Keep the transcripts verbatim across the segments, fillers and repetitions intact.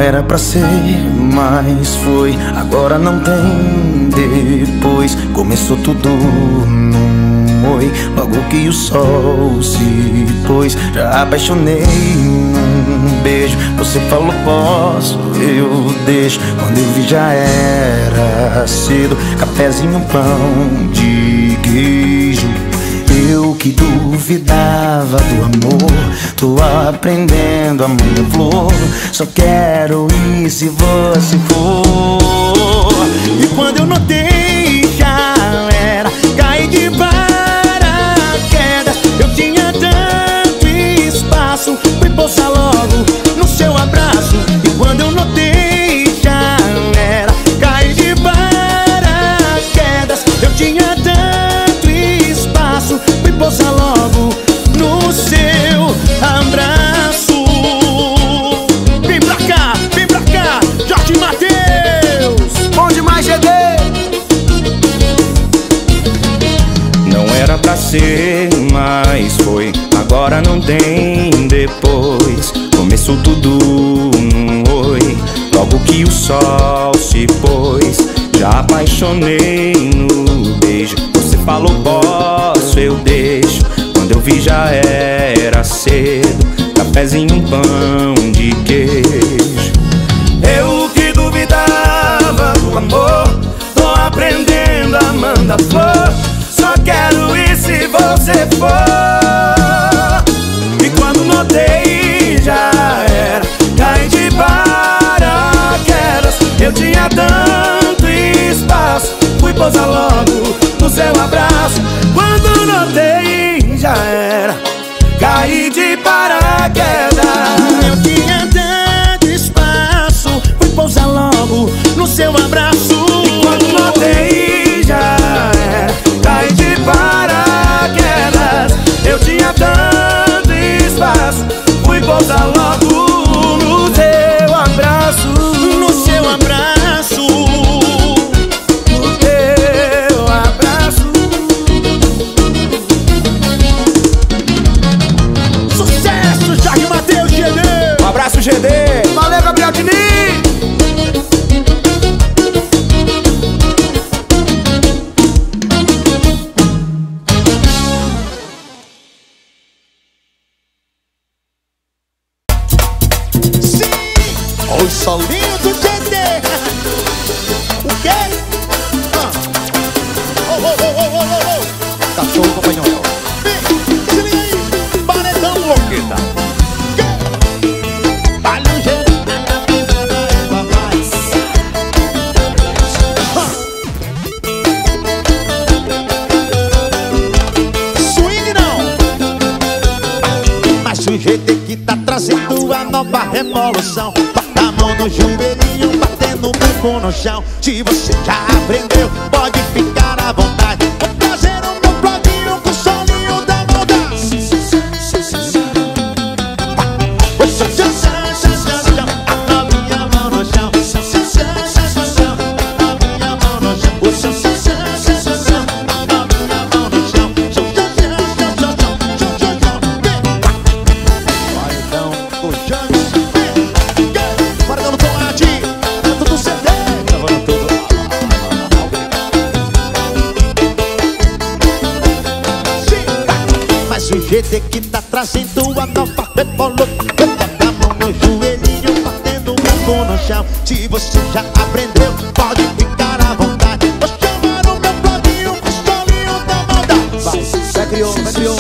era pra ser, mas foi. Agora não tem depois. Começou tudo num oi, logo que o sol se pôs. Já apaixonei num beijo. Você falou posso, eu deixo. Quando eu vi já era cedo. Cafezinho, pão de queijo. Eu que duvidava do amor, tô aprendendo a minha flor. Só quero ir se você for. E quando eu notei já era, caí de paraquedas. Eu tinha tanto espaço, fui pousar logo no seu abraço. E quando eu notei já era, caí de paraquedas. Eu tinha tanto espaço, fui pousar logo no seu abraço. Vem pra cá, vem pra cá, Jorge Mateus. Bom demais, G D. Não era pra ser, mas foi. Agora não tem depois. Começou tudo num oi, logo que o sol se pôs. Já apaixonei no beijo. Você falou posso, eu deixo. Quando eu vi já era cedo. Cafezinho, um pão de queijo. Eu que duvidava do amor, tô aprendendo a mandar flor. Só quero ir se você for. E quando notei já era, caí de paraquedas. Eu tinha tanto espaço, fui pousar logo no seu abraço. Quando notei já era, caí de paraquedas. Eu tinha tanto espaço, fui pousar logo no seu abraço. E quando notei já era, caí de paraquedas. Eu tinha tanto espaço, fui pousar logo no seu abraço. No seu abraço, no teu abraço. Sucesso, Jorge Mateus, G D. Um abraço, G D. Valeu, Gabriel Diniz. O solinho do G D. O quê? Ah. Oh, oh, oh, oh, oh, oh. Cachorro companhão. Vem, se liga aí. Paredão louqueta. Vale o G D. Swing não. Mas o G D que tá trazendo a nova revolução. A mão no joelhinho, batendo o bumbum no chão. Se você já aprendeu, pode ficar à vontade. Vou trazer o meu bloguinho com o solinho da maldade. A novinha mão no chão. A novinha mão no chão. A novinha mão no chão. Vai então, o James. Paredão no tomate, dentro do C D. Gravando tudo. Sim, mas o G D que tá trazendo a nova revolução. Bota a mão no joelhinho, batendo o bumbum no chão. Se você já aprendeu, pode ficar à vontade. Vou chamar o meu bloguinho com o solinho da maldade. Vai, vai criou, vai criou.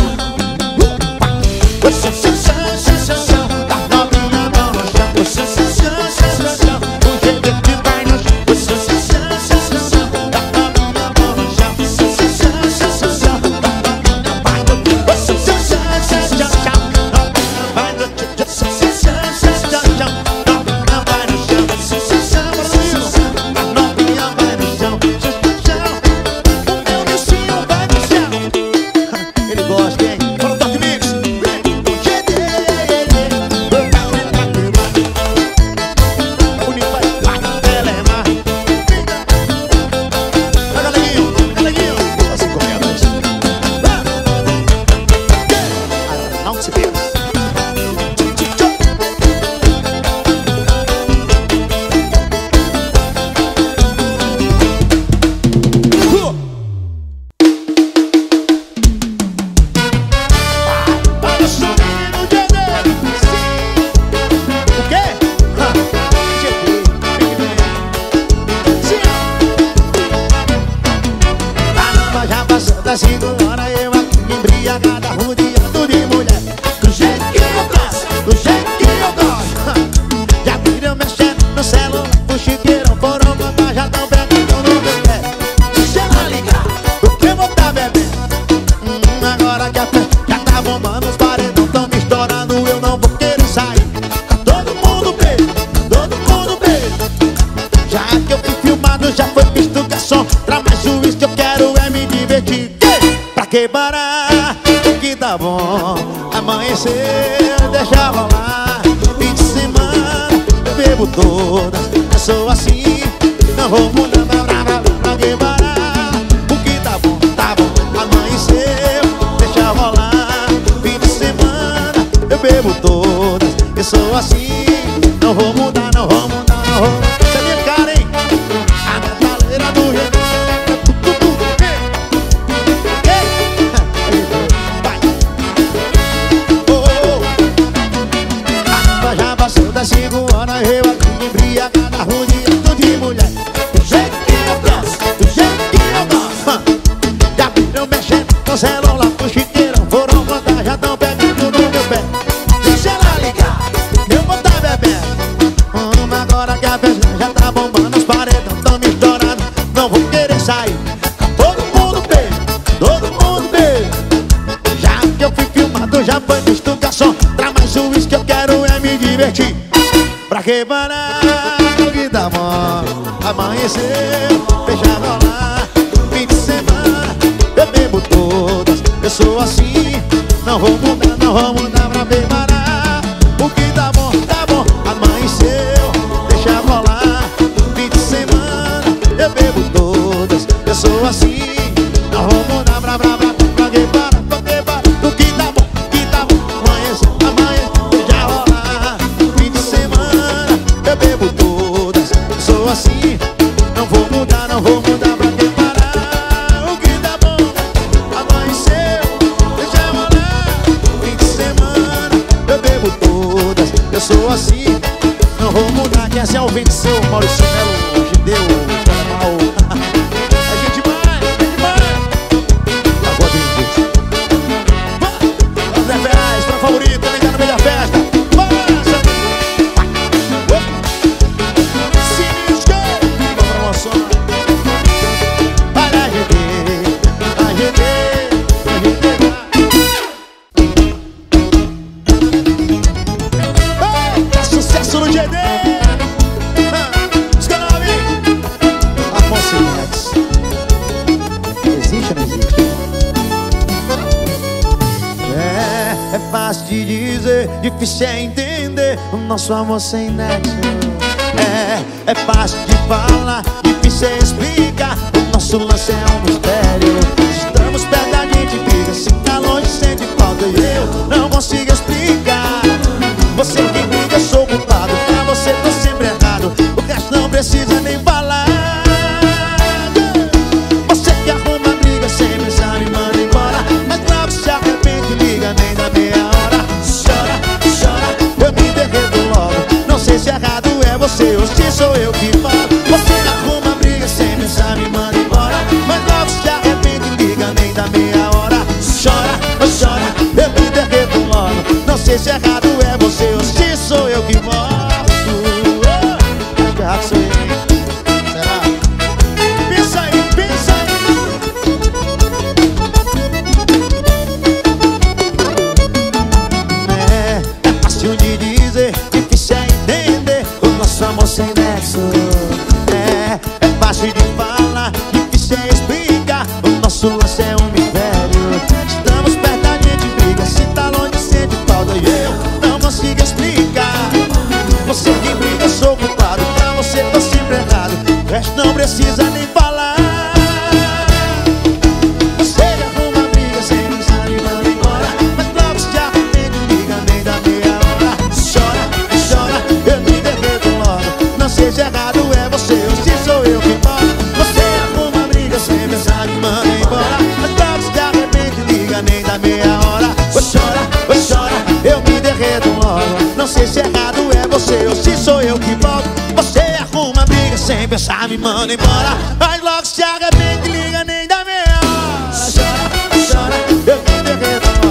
Ele gosta, hein? Fala o Toque Mix. embriagada, rodeado de mulher. Do jeito que eu gosto, do jeito que eu gosto. Já viram mexendo no celular, o chiqueirão foram contar, já tão pegando no meu pé. Deixa ela ligar, porque eu vou tá bebendo. hum, Agora que a festa já tá bombando, os paredão tão me estourando, eu não vou querer sair. Tá todo mundo bem, todo mundo bem. Já que eu fui filmado, já foi visto garçom. Pra mais juiz que eu quero é me divertir. Pra que parar? O que tá bom? Amanhecer, deixa rolar. Fim de semana, eu bebo todas. Eu sou assim, não vou mudar. Pra, pra, pra, pra que parar? O que tá bom? Tá bom. Amanhecer, deixa rolar. Fim de semana, eu bebo todas. Eu sou assim, não vou mudar, não vou mudar, não vou mudar. Você é minha cara, hein? A metaleira do jeito. Já passou das cinco horas, eu aqui embriagada, rodeado de mulher. Do jeito que eu gosto, do jeito que eu gosto. Já viram mexendo no celular, o chiqueirão foram contar, já tão pegando no meu pé. Deixa ela ligar, eu vou tá bebendo. hum, Agora que a festa já tá bombando, os paredão tão me estourando, não vou querer sair. Todo mundo bem, todo mundo bem. Já que eu fui filmado, já foi visto garçom. Pra mais juiz que eu quero é me divertir. Pra que parar? O que tá bom? Amanhecer, deixa rolar. Fim de semana, eu bebo todas. Eu sou assim, não vou mudar, não vou mudar. Pra que parar? O que tá bom? Tá bom. Amanheceu, deixa rolar. Fim de semana, eu bebo todas. Eu sou assim, não vou mudar. Pra, pra, pra, pra que parar? Pra que parar? O que tá bom? O que tá bom? Amanheceu, amanheceu, deixa rolar. Fim de semana, eu bebo todas. Eu sou assim, não vou mudar, não vou mudar. Pra que parar? O que tá bom? Amanheceu, deixa rolar. Fim de semana, eu bebo todas. Eu sou assim, não vou mudar. Quem é o venceu? Maurício Melo, Gideu, Carnaval. É gente demais, é demais. Agora tem gente. Zé Ferraz, pra favorito, ligado no meio da festa. Passa! Sinistro! Uma promoção. Olha a G D, a G D, a G D. É sucesso no G D! Escanove! Afonso Neves. Existe ou não existe? É, é fácil de dizer, difícil é entender o nosso amor sem nexo. É, é fácil de falar, difícil é explicar. O nosso lance é um mistério. Estamos perto, a gente briga, se tá longe sente falta e eu não consigo explicar. Você que briga, eu sou culpado. Pra você tô sempre errado, o resto não precisa nem falar. Você que arruma briga sem pensar, me manda embora. Mas logo se arrepende, liga nem da meia hora. Chora, chora, eu me derreto logo. Não sei se errado é você ou se sou eu que falo. Você arruma briga sem pensar, me manda embora. Mas logo se arrepende, liga nem da meia hora. Chora, chora, eu me derreto logo. Não sei se errado é você ou se sou eu que volto. Acho que errado sou eu. Será? Pensa aí, pensa aí. É, é fácil de dizer, difícil é entender o nosso amor sem nexo. É, é fácil de falar, difícil é explicar. O nosso lance é um mistério. Estamos perto, a gente briga, se tá longe sente falta e eu não consigo explicar. Você que briga, eu sou culpado. Pra você tô sempre errado, o resto não precisa nem falar. Você já arruma briga sem pensar e manda embora. Mas logo se arrepende, liga nem da meia hora. Chora, chora, eu me derreto logo. Não sei se errado é você ou se sou eu que moro. Você arruma briga sem pensar e manda embora. Mas logo se arrepende, liga nem da meia hora. Chora, chora, eu me derreto logo. Não sei se errado é você ou se sou eu que volto. Você arruma briga sem pensar, me manda embora. Mas logo se arrepende, liga nem da meia hora. Chora, chora, eu me derreto logo.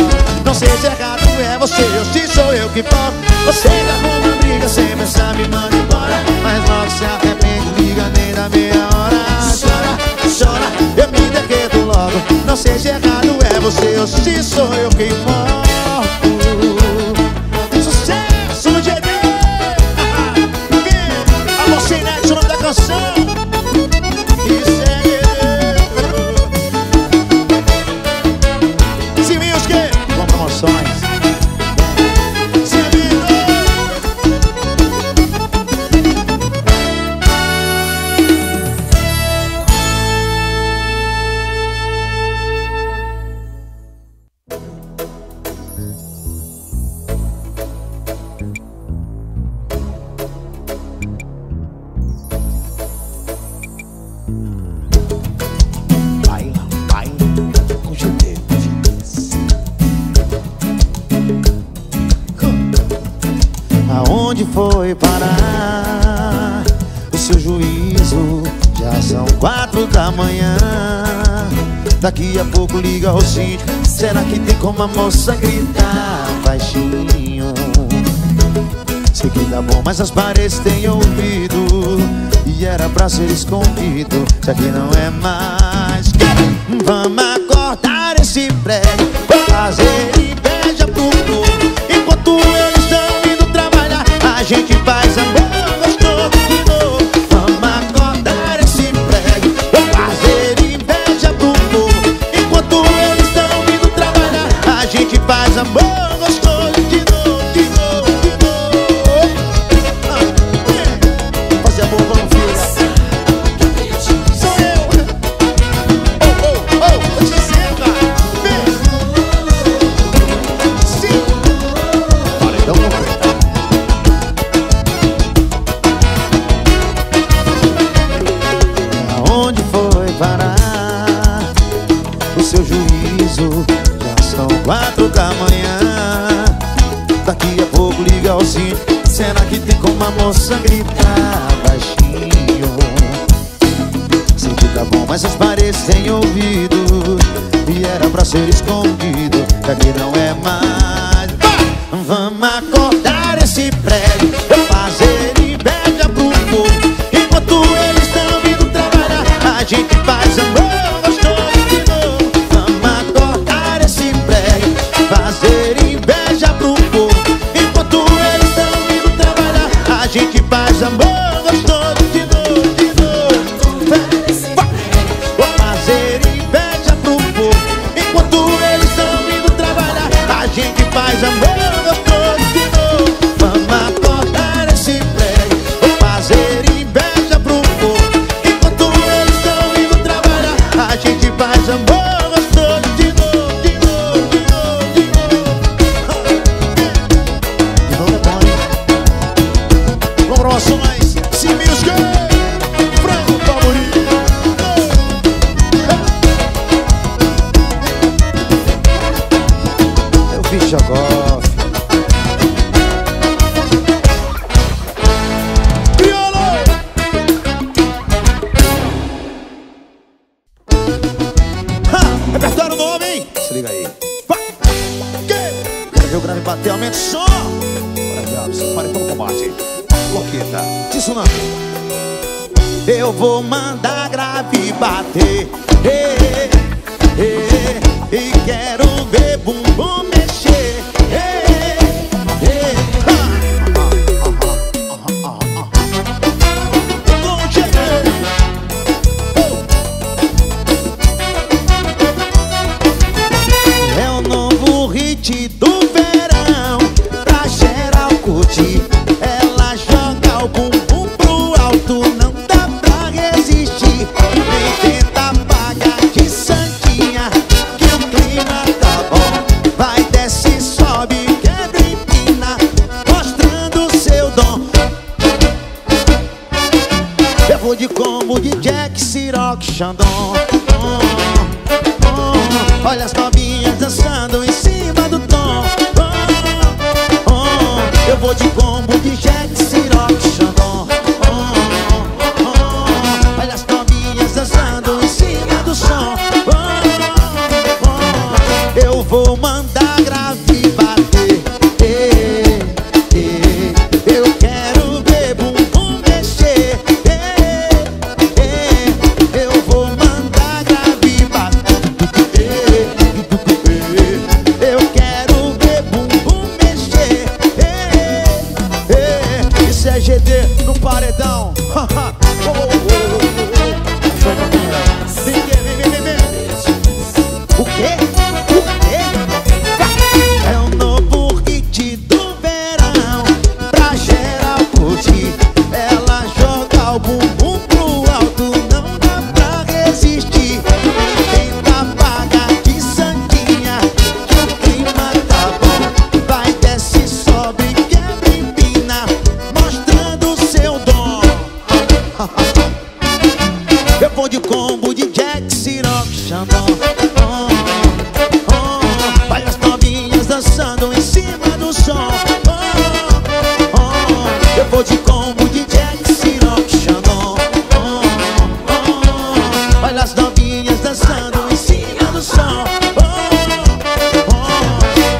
sou eu que posso. Você que arruma briga sem pensar, me manda embora, mas logo se arrepende, liga nem da meia hora. Chora, chora, eu me derreto logo. Não sei se errado é você ou se sou eu que morro. Sucesso no G D. Alô, Cinete, o nome da canção. Isso é G D. Siminhos que? Com promoções. Aonde foi parar o seu juízo? Já são quatro da manhã. Daqui a pouco liga ao síndico. Será que tem como a moça gritar baixinho? Sei que dá bom, mas as paredes têm ouvido e era pra ser escondido. Isso aqui não é mais. Vamos acordar esse prédio, fazer inveja pro povo. Enquanto eles estão indo trabalhar, a gente faz amor gostoso de novo. Vamos acordar esse prédio, fazer inveja pro povo. Enquanto eles estão indo trabalhar, a gente faz amor gostoso de novo, de novo, de novo. Ah, fazer amor, vamos filha. Sou eu. Oh, oh, oh, vou te dizer, cara. Sim. Olha, então vamos ver. Aonde foi parar o seu juízo? Já são quatro da manhã. Daqui a pouco liga ao síndico. Será que tem como a moça gritar baixinho? Sei que tá bom, mas as paredes têm ouvido e era pra ser escondido. Daqui não é mais. Vamos acordar esse prédio, fazer inveja pro povo. Enquanto eles estão indo trabalhar, a gente faz amor gostoso de novo. Vamos acordar esse prédio, fazer inveja pro povo. Enquanto eles estão indo trabalhar, a gente faz amor gostoso de novo, de novo. Vou fazer inveja pro povo. Enquanto eles estão indo trabalhar, a gente faz amor gostoso de novo. Vamos acordar esse prédio, vou fazer inveja pro povo. Enquanto eles estão indo trabalhar, a gente faz amor gostoso de novo, de novo, de novo, de novo. De novo é bom, hein? Comprovações, Siminhos que? Frango favorito. Eu fiz jogó. Repertório novo, hein? Se liga aí. Vai! Que? Quero ver o grave bater, aumenta o som. Bora, diabos, para todo combate. Loqueta, isso não. Eu vou mandar grave bater. Ei, ei, e quero ver bumbum mexer. Ei, ei, com jeito. É o novo hit do verão, pra geral curtir. Ela joga o bumbum pro alto, não dá pra resistir. Nem tenta pagar de santinha, que o clima tá bom. Vai, desce, sobe, quebra e empina, mostrando seu dom. Eu vou de combo de Jack, Ciroc, Xandão. Olha as novinhas dançando em cima do tom. Oh, oh, eu vou de combo de Jack, Ciroc, Xandão. Oh, oh, olha as novinhas dançando em cima do som. Oh, oh, eu vou mandar grave bater. Ei,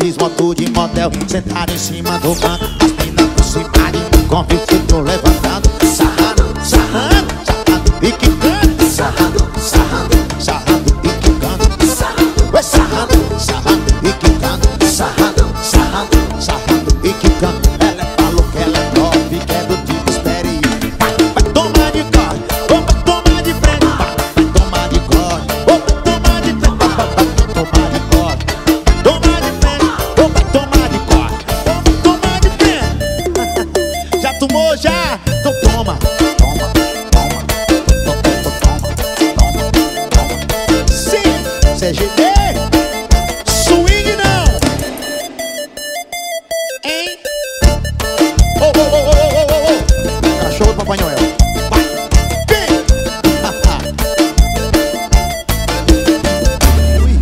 fiz moto de motel, sentado em cima do banco. As minas por cima de mim, convite eu tô levantando. Sarrando, sarrando, sarrando e quicando. Sarrando, sarrando, sarrando e quicando. Sarrando, vai sarrando, sarrando e quicando. Sarrando, sarrando, sarrando e quicando. Ela falou que ela é top, que é do tipo experiente. Vai, vai tomar de corte, ou vai tomar de frente. Vai, vai tomar de corte, ou vai tomar de frente. Vai, vai, vai tomar de corte, tomar de frente, ou vai tomar de corte, ou vai tomar de frente. Já tomou, já? Então toma. Toma, toma, toma, toma, toma, toma. Sim, C G D. Swing não. Hein? Ô, ô, ô, ô, ô, ô, ô. Cachorro do Papai Noel. Vai. Vem. Ui.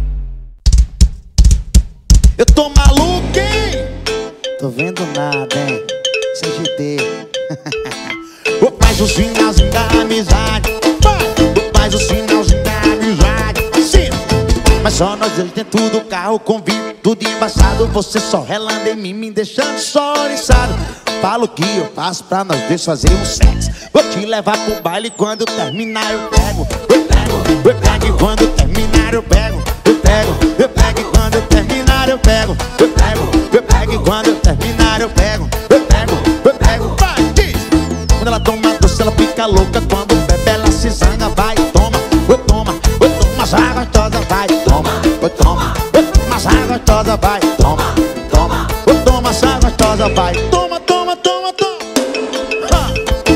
Eu tô maluco, hein? Tô vendo nada, hein? C G D. Ô, faz o sinalzinho da amizade. Vai. Ô, faz o sinalzinho da amizade. Sim. Mas só nós dois dentro do carro, com vidro tudo embaçado. Você só relando em mim, me deixando só oriçado. Falo que eu faço pra nós dois fazer um sexo. Vou te levar pro baile, quando terminar eu pego. Eu pego, eu pego e quando terminar eu pego. Eu pego, eu pego e quando terminar eu pego. Eu pego, eu pego e quando terminar eu pego. Eu pego, eu pego, vai, diz. Quando ela toma doce ela fica louca. Quando bebe ela se zanga, vai, toma. Oi, toma, oi, toma, essa gostosa, vai, toma. Oi, toma, oi, toma, essa gostosa, vai, toma. Toma, oi, toma, essa gostosa, vai, toma, toma, toma, toma. Ah.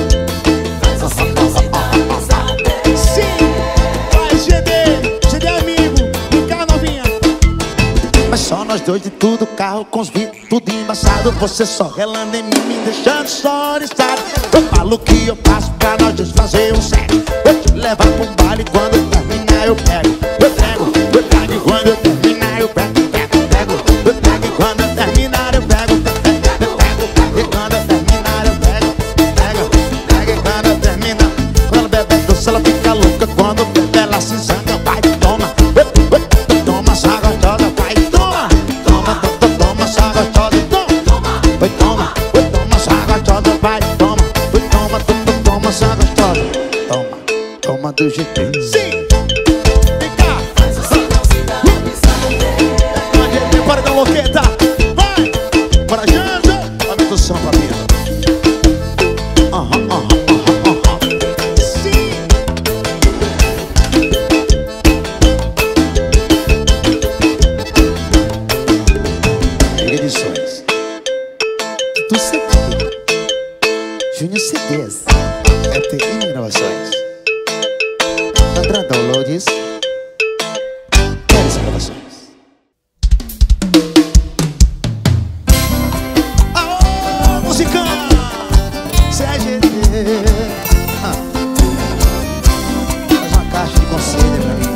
Sim, vai, G D, G D amigo, vem cá novinha. Mas só nós dois de tudo, carro com os vidros tudo embaçado. Você só relando em mim, me deixando só oriçado. Eu falo que eu faço pra nós dois fazer um sexo. Eu te levar pro baile, quando terminar eu pego. Eu pego, eu pego e quando eu terminar eu pego. Eu pego, eu pego e quando eu terminar eu pego. Eu pego, e quando eu terminar eu pego. Pega, pega e quando eu terminar. Quando ela bebe doce ela fica louca. Quando bebe ela se zanga, vai, toma. Toma essa gostosa, vai, toma. Toma, toma, toma essa gostosa, toma. Vai, toma, vai, toma essa gostosa, vai, toma. Vai, toma, toma, toma essa gostosa. Toma, toma do G T. Sim! Vem cá! Bora da loqueta! Vai! Bora, Janja! Aumenta o som pra mim. Aham, aham, aham, aham. Sim! Edições do C D Júnior C Ds, F T I Gravações, André Downloads, Pérez Gravações. Aô, musicão! C G D. Ah. Faz uma caixa de conselho pra mim.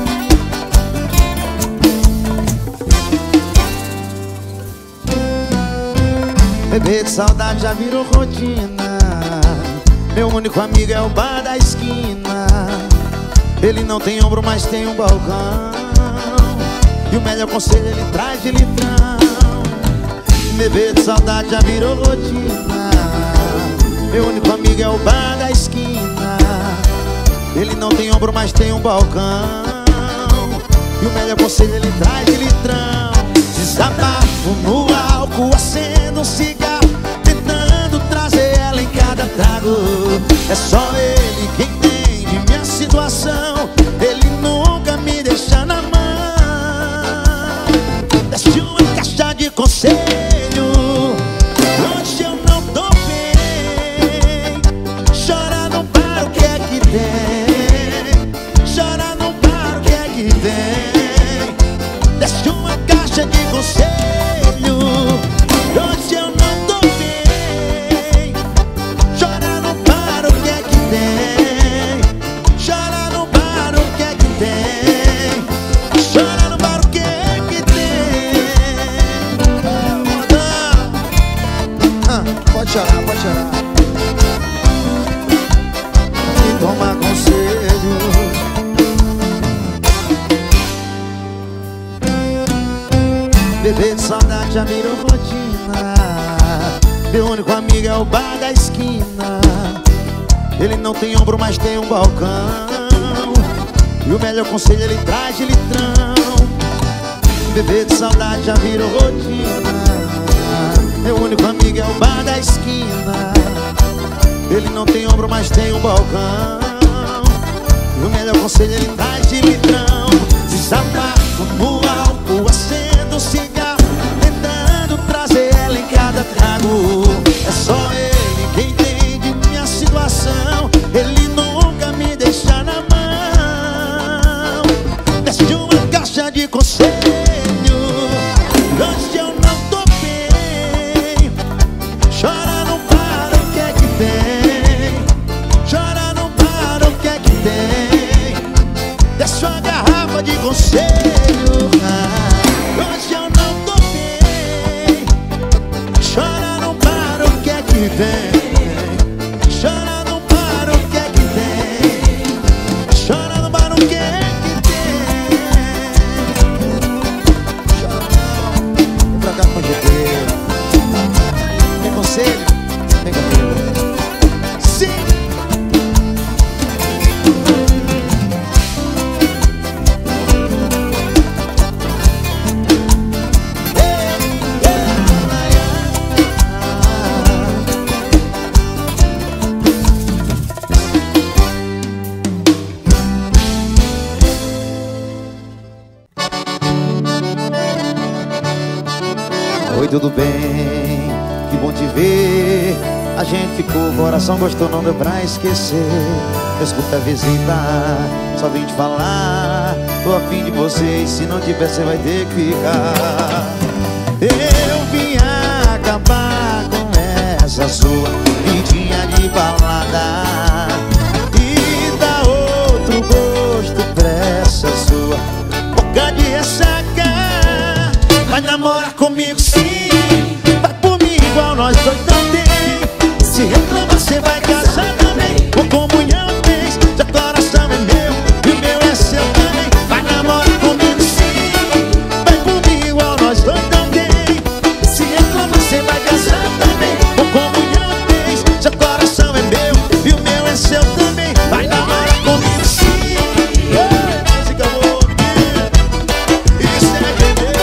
Beber de saudade já virou rotina. Meu único amigo é o bar da esquina. Ele não tem ombro, mas tem um balcão. E o melhor conselho ele traz de litrão. Beber de saudade já virou rotina. Meu único amigo é o bar da esquina. Ele não tem ombro, mas tem um balcão. E o melhor conselho ele traz de litrão. Desabafo no álcool, acendo um cigarro, tentando trazer ela em cada trago. É só ele quem entende minha situação. Ele nunca me deixa na mão. Desce uma caixa de conselho. Hoje eu não tô bem. Chora, não para, o que é que tem? Chora, não para, o que é que tem? Desce uma caixa de conselho. Hoje eu não tô bem. Chora, não para, o que é que tem? Chora, não para, o que é que tem? Chora, não para, o que é que tem? Ah, pode chorar, pode chorar. E toma conselho. Beber de saudade já virou rotina. Meu único amigo é o bar da esquina. Ele não tem ombro, mas tem um balcão. E o melhor conselho ele traz de litrão. Beber de saudade já virou rotina. Meu único amigo é o bar da esquina. Ele não tem ombro, mas tem um balcão. E o melhor conselho ele traz de litrão. Desabafa no álcool, acendo um cigarro, tentando trazer ela em cada trago. É só ele quem entende minha situação. Ele nunca me deixa na mão. Desce de uma caixa de conselho. Hoje eu não tô bem. Chora, não para, o que é que tem? Chora, não para, o que é que tem? Desce uma garrafa de conselho. Hoje eu não tô bem. Chora, não para, o que é que tem? Chora, não para, o que é que tem? Chora, não para, o que é que tem? Chora não, vem pra cá com jeito. Tem conselho? Vem comigo. Sim! Oi, tudo bem? Que bom te ver. A gente ficou, coração gostou, não deu pra esquecer. Escuta a visita, só vim te falar. Tô a fim de você e se não tiver você vai ter que ficar. Eu vim acabar com essa sua vidinha de balada e dar outro gosto pra essa sua boca de ressaca. Vai namorar comigo sim, vai por mim igual nós dois também. Se reclama você vai casar também. Com comunhão fez, seu coração é meu e o meu é seu também. Vai namorar comigo sim, vai por mim igual nós dois também. Se reclama você vai casar também. Com comunhão fez, seu coração é meu e o meu é seu também. Vai namorar comigo sim. Ei, música boa, isso é querer.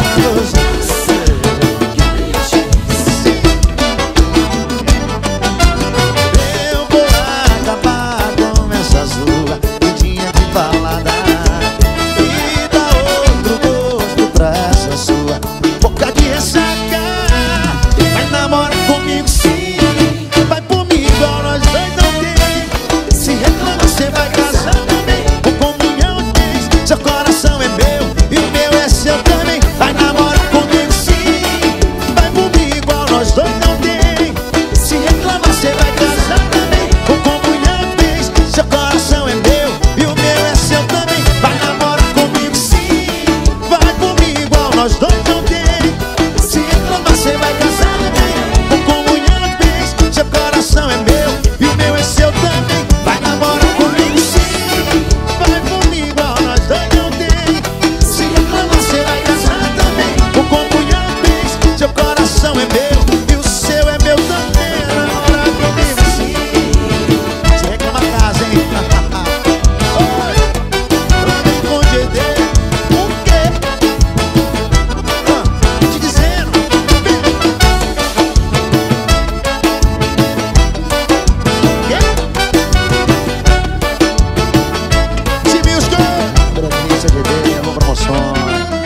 Eu vou acabar com essa sua vidinha de balada e dar outro gosto pra essa sua boca de ressaca. Vai namorar comigo sim, vai por mim igual nós dois não tem. Se reclama você vai casar também. Com comunhão diz, seu coração é meu e o meu é seu também. Vai namorar comigo sim, vai por mim igual nós dois não tem. Se reclama você vai casar também. Com comunhão diz, seu coração é meu e o meu é seu também. Vai namorar comigo sim, vai por mim igual nós dois não tem. Se reclama você vai casar também. Com comunhão diz, seu coração é meu e o meu é seu também. Vai namorar comigo sim, vai por mim igual nós dois não tem. Se reclama você vai casar também. Com comunhão diz, seu coração é meu e o seu é meu também. Namorar comigo sim. Se reclama casa, hein? Oi, vem com G D. O quê? Ah, te dizendo. Vem. Quê? Se me os dois. Brasília, G D, alô, promoções.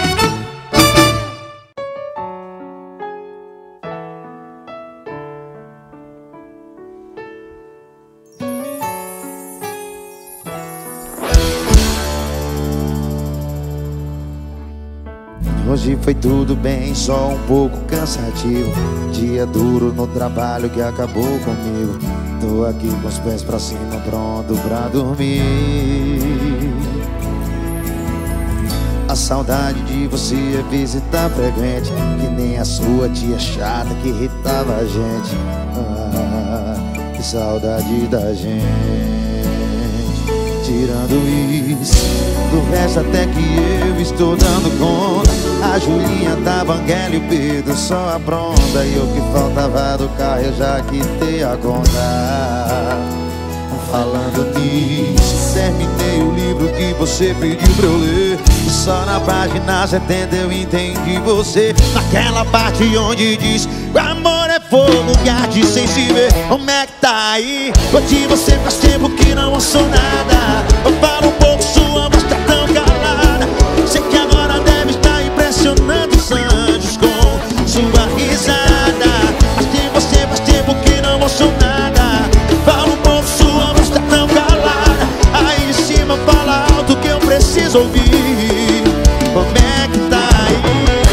Hoje foi tudo bem, só um pouco cansativo. Dia duro no trabalho que acabou comigo. Tô aqui com os pés pra cima, pronto pra dormir. A saudade de você é visita frequente, que nem a sua tia chata que irritava a gente. Ah, que saudade da gente. Tirando isso, do resto até que eu estou dando conta. A Julinha da Banguela e o Pedro só apronta. E o que faltava do carro eu já quitei a conta. Falando nisso, terminei o livro que você pediu pra eu ler. E só na página setenta eu entendi você. Naquela parte onde diz: o amor é fogo que arde sem se ver. Como é que tá aí? Hoje você faz tempo que não ouço nada. Eu falo um pouco, sua voz tá tão calada. Sei que agora deve estar impressionando os anjos com sua risada. Mas de você faz tempo que não ouço nada. Falo um pouco, sua voz tá tão calada. Aí de cima fala alto que eu preciso ouvir. Como é que tá aí?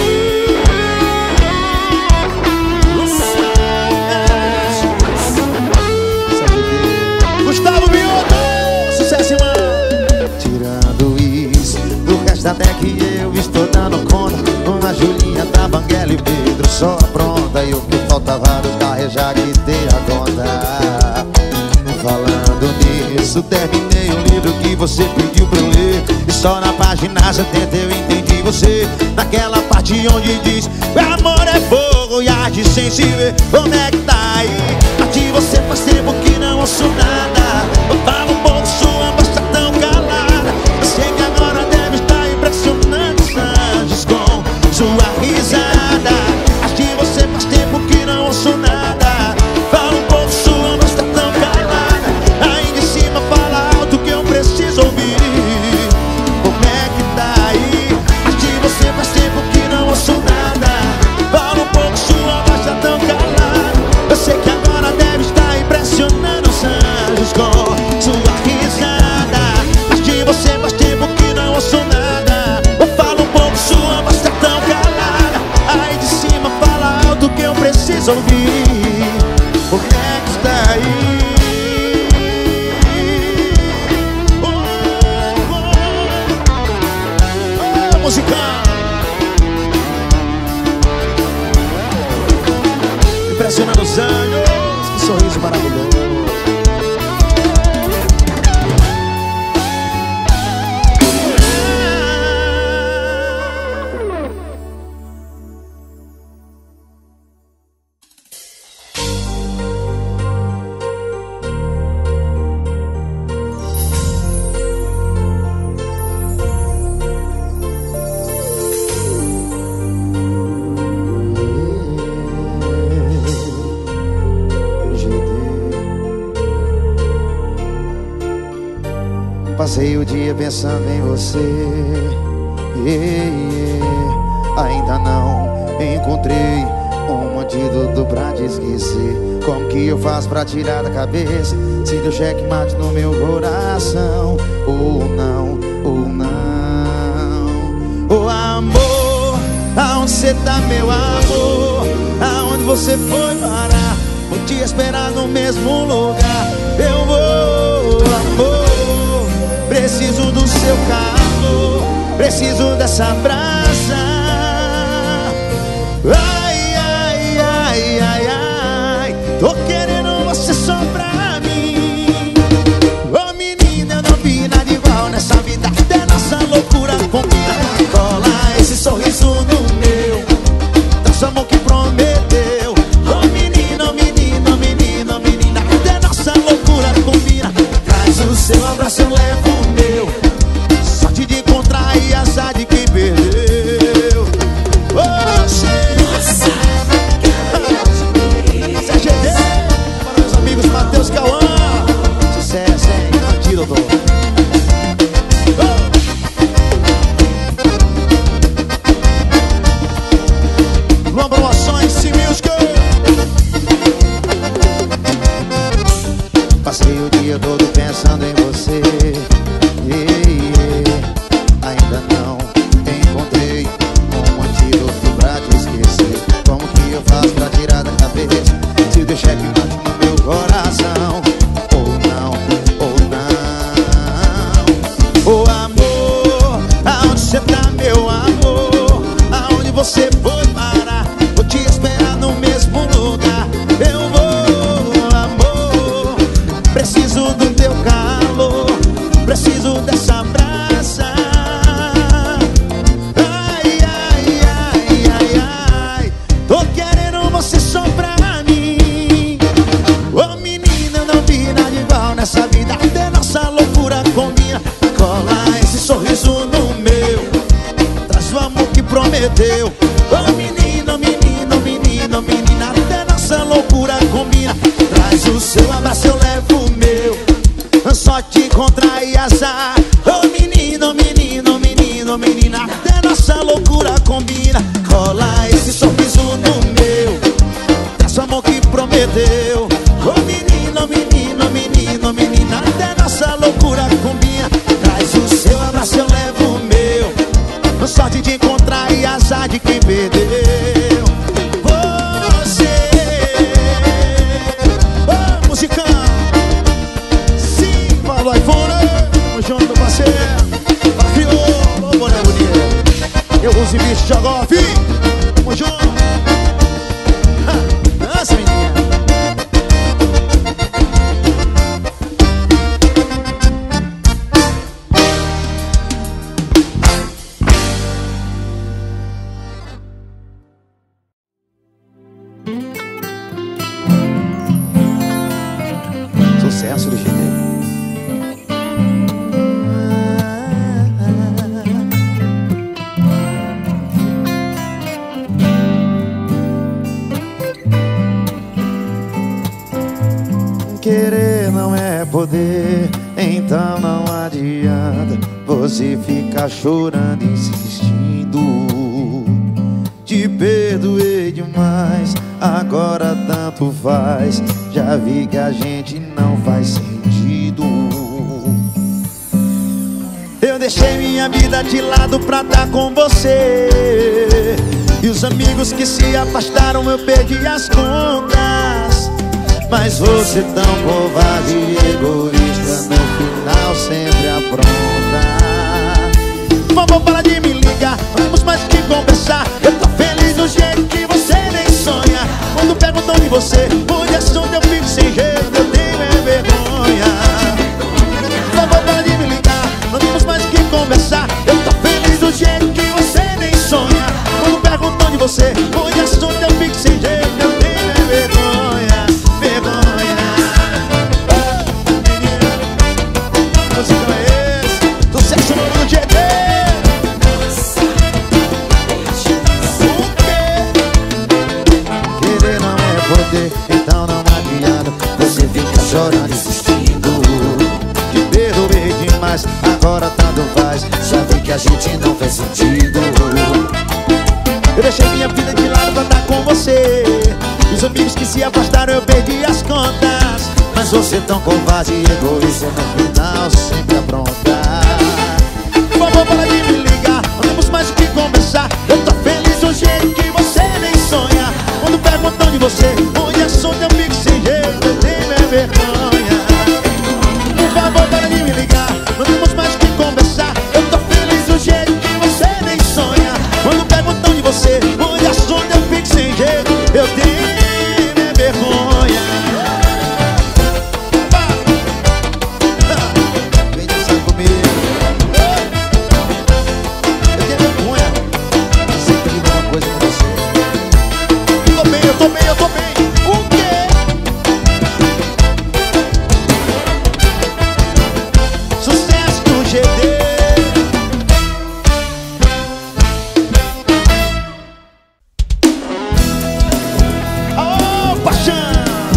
Gustavo Mioto, sucesso, irmão. Tirando isso, do resto até que eu estou dando conta. Uma Julinha da Banguela e o Pedro só pronta. E o que faltava do carro eu já quitei a conta. Falando nisso, terminei o livro que você pediu pra eu ler. E só na página setenta eu entendi você. Naquela parte onde diz: o amor é fogo e arde sem se ver. Como é que tá aí? A de você faz tempo que não ouço nada. Eu falo um pouco, sua voz tá tão calada. Eu sei que agora deve estar impressionando os anjos com sua risada. A de você faz tempo que não ouço nada. Falo um pouco, sua voz tá tão calada. Aí de cima fala alto que eu preciso ouvir. Como é que tá aí? A de você faz tempo que não ouço nada. Falo um pouco, sua voz tá tão calada. Eu sei que agora deve estar impressionando os anjos com sua risada. Mas de você faz tempo que não ouço nada. Eu falo um pouco, sua voz tá tão calada. Aí de cima fala alto que eu preciso ouvir. Como é que está aí? Oh, oh, oh, musical. Impressionando os anos, que sorriso maravilhoso. Passei o dia pensando em você. yeah, yeah. Ainda não encontrei um antídoto pra te esquecer. Como que eu faço pra tirar da cabeça se deu checkmate no meu coração? Ou não, ou não. Oh amor, aonde você tá, meu amor? Aonde você foi parar? Vou te esperar no mesmo lugar. Eu vou, amor. Preciso do seu calor, preciso dessa brasa. Ai, ai, ai, ai, ai, tô querendo você só pra mim. Ô menina, eu não vi nada igual nessa vida. Até nossa loucura combina. Cola esse sorriso no meu, traz o amor que prometeu. Ô menina, ô menina, ô menina, ô menina, até nossa loucura combina. Traz o seu abraço, eu levo o meu. Sorte de encontrar e azar de quem perdeu. Você C G D, para meus amigos Matheus Cauã. Sucesso, hein? Antídoto. Luan Promoções, C-Music. Passei o dia todo pensando em você. yeah, yeah. Ainda não encontrei um antídoto pra te esquecer. Como que eu faço pra tirar da cabeça se deu checkmate no meu coração? Ou não, ou não. Oh amor, aonde você tá, meu amor? Aonde você foi parar? Vou te esperar no mesmo lugar. Eu vou, amor. Preciso do teu calor, preciso dessa brasa. Ai, ai, ai. amor que prometeu. Ô menino, menino, menino, menina, até nossa loucura combina. Traz o seu abraço, eu levo o meu. Só te encontrar e azar. Ô menino, menino, menino, menina, até nossa loucura combina. Cola esse sorriso no meu. Traz o amor que prometeu. Ô menino, menino, menino, menina, até nossa loucura combina. Traz o seu abraço, eu levo o meu. Sorte de encontrar e azar de quem perdeu. Você, ô musicão, sim, falou iPhone. Tamo junto, meu parceiro. Crioulo, ô boné bonito. Eu uso e bicho, joga off. Tamo junto. Dança, menina. Sucesso do G D. Querer não é poder, então não adianta você ficar chorando, insistindo. Te perdoei demais, agora tanto faz. Já vi que a gente não faz sentido. Eu deixei minha vida de lado pra estar com você. E os amigos que se afastaram eu perdi as contas. Mas você tão covarde e egoísta, no final sempre apronta. Por favor, para de me ligar, não temos mais que conversar. Eu tô feliz do jeito que você nem sonha. Quando perguntam de você, onde é onde eu fico sem jeito, eu tenho é vergonha. Por favor, para de me ligar, não temos mais que conversar. Eu tô feliz do jeito que você nem sonha. Quando perguntam de você, onde é onde eu fico sem jeito, eu tenho é vergonha. Vergonha. Você conhece? Sucesso no G D. Então não adianta você fica chorando, insistindo. Te perdoei demais, agora tanto faz. Sabe que a gente não faz sentido. Eu deixei minha vida de lado pra estar com você. Os amigos que se afastaram eu perdi as contas. Mas você tão covarde e egoísta, no final sempre apronta. Por favor, para de me ligar, não temos mais o que conversar. Eu tô feliz do jeito que você nem sonha. Quando perguntam de você, onde é onde eu fico sem jeito, eu tenho é vergonha. Por favor, para de me ligar, não temos mais o que conversar. Eu tô feliz do jeito que você nem sonha. Quando perguntam de você, onde é onde eu fico sem jeito, eu tenho é vergonha. Vem dançar comigo. Eu tenho vergonha. Sempre digo uma coisa pra você. Eu tô bem, eu tô bem, eu tô bem. O quê? Sucesso do G D. Oh, paixão!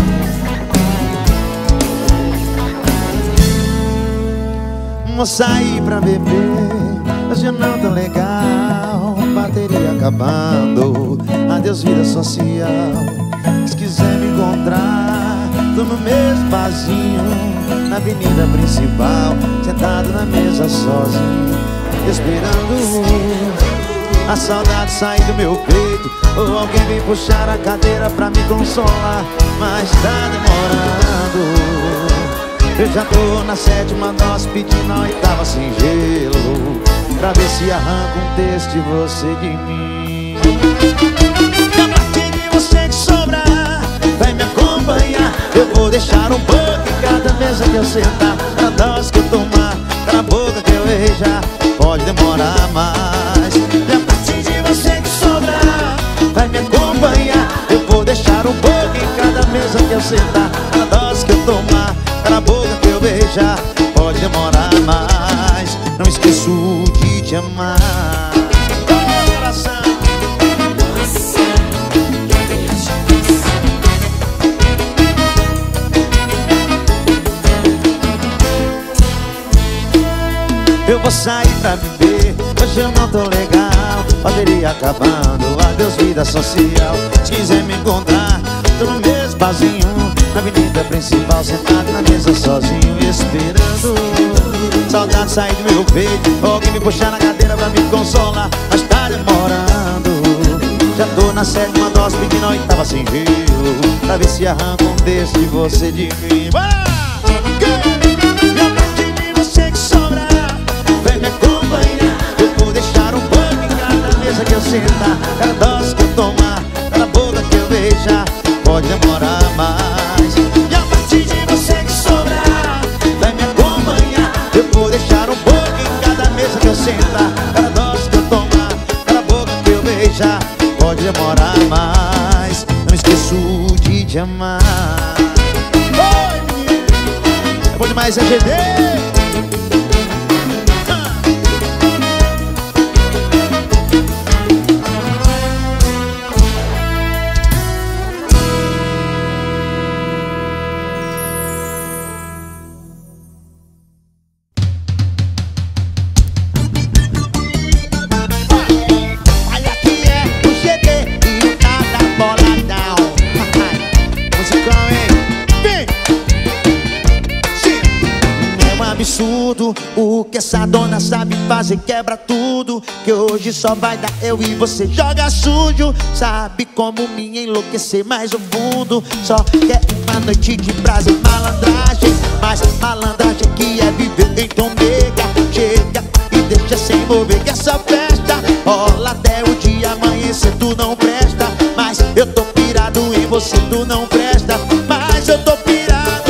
Vou sair pra beber, hoje não tá legal. Bateria acabando, adeus vida social. Se quiser me encontrar, tô no mesmo barzinho, na avenida principal, sentado na mesa sozinho, esperando a saudade sair do meu peito, ou alguém vem puxar a cadeira pra me consolar. Mas tá demorando. Eu já tô na sétima dose, pedindo a oitava sem gelo, pra ver se arranca um texto de você de mim. A partir de você que sobrar, vai me acompanhar. Eu vou deixar um pouco em cada mesa que eu sentar. Cada dose que eu tomar, cada boca que eu beijar, pode demorar mais. E a partir de você que sobrar, vai me acompanhar. Eu vou deixar um pouco em cada mesa que eu sentar. Cada dose que eu tomar, cada boca que eu beijar, pode demorar mais. Não esqueço de te amar. pra viver. Hoje eu não tô legal, bateria acabando. Adeus vida social. Se quiser me encontrar, tô no mesmo barzinho, na avenida principal, sentado na mesa sozinho, esperando saudade sair do meu peito, alguém me puxar na cadeira pra me consolar. Mas tá demorando, já tô na sétima dose, pedindo a oitava sem rio, pra ver se arranca um desse de você de mim. Meu parte de você que sobra, vem me acompanhar. Eu vou deixar um pouco em cada mesa que eu sentar, cada dose que eu tomar, cada boca que eu beijar. Pode demorar mais. E a partir de você que sobrar, vai me acompanhar. Eu vou deixar um pouco em cada mesa que eu sentar, cada dose que eu tomar, cada boca que eu beijar. Pode demorar mais. Não esqueço de te amar. Oi, menino, é bom demais, é G D. O que essa dona sabe fazer quebra tudo, que hoje só vai dar eu e você joga sujo. Sabe como me enlouquecer mais o fundo, só quer uma noite de prazer, malandragem. Mas malandragem que é viver, então nega, chega e deixa se envolver. Que essa festa rola até o dia amanhecer, tu não presta. Mas eu tô pirado em você, tu não presta. Mas eu tô pirado.